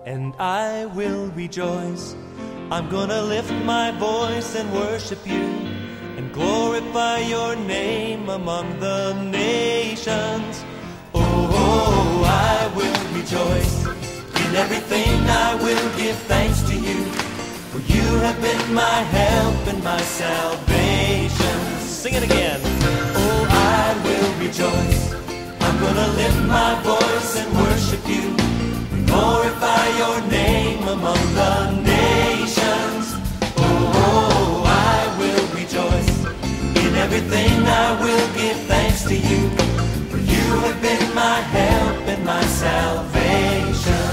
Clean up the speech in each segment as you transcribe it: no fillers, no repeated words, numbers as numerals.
and I will rejoice. I'm gonna lift my voice and worship you and glorify your name among the nations. Oh, I will rejoice. In everything I will give thanks to you, for you have been my help and my salvation. Sing it again. Oh, I will rejoice. I'm gonna lift my voice and worship you, glorify your name among the nations. Oh, I will rejoice. In everything I will give thanks to you, for you have been my help and my salvation.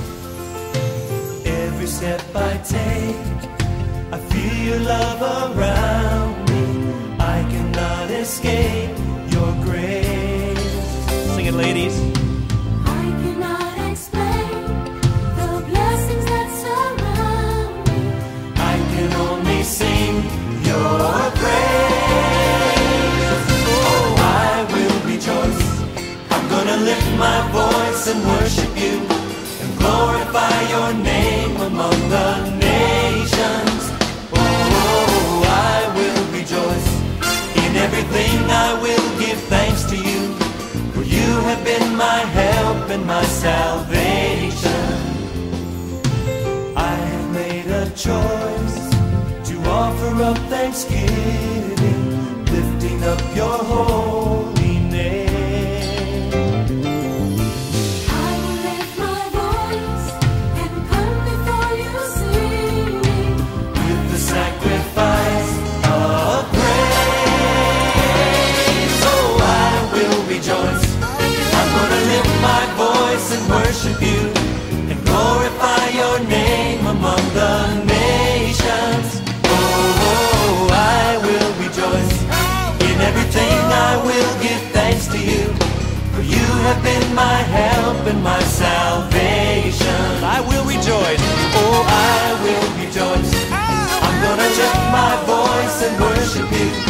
Every step I take, I feel your love around me. I cannot escape your grace. Sing it, ladies. I cannot explain the blessings that surround me. I can only sing your praise. Oh, I will rejoice. I'm gonna lift my voice and worship you and glorify your name among the nations. Oh, I will rejoice. In everything I will give thanks to you, for you have been my help and my salvation. I have made a choice to offer up thanksgiving, lifting up your holy name. I will lift my voice and come before you singing With the sacrifice of praise. Oh, I will rejoice. I'm gonna lift my voice and worship you and glorify your name among the nations. Oh, I will rejoice. In everything I will give thanks to you, for you have been my help and my salvation. I will rejoice. Oh, I will rejoice. I'm gonna lift my voice and worship you